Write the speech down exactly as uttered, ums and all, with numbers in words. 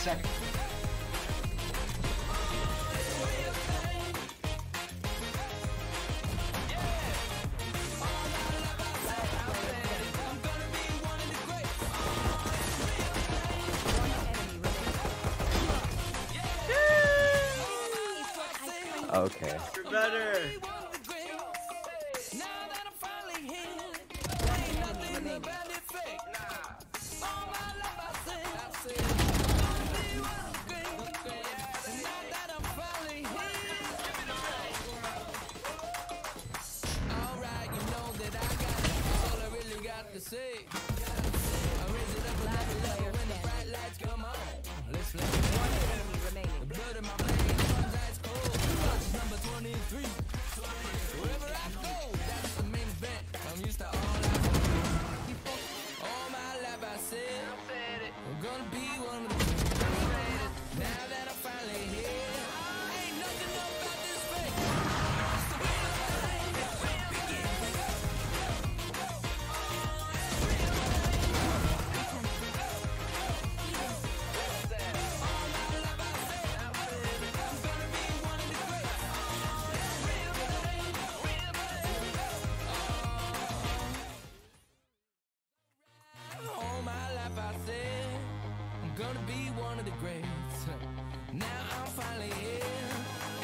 second. Okay. You're better. Say, I raise it up another level when the bright lights come on. Let's flip it. One enemy remaining. The blood in my veins runs ice cold. Clutch number twenty-three. Wherever I go, that's the main event. I'm used to all I do. All my life I said I'm gonna be one of the greatest. Now that I'm finally here, ain't nothing about this fake. All my life I said I'm gonna be one of the greats. Now I'm finally here.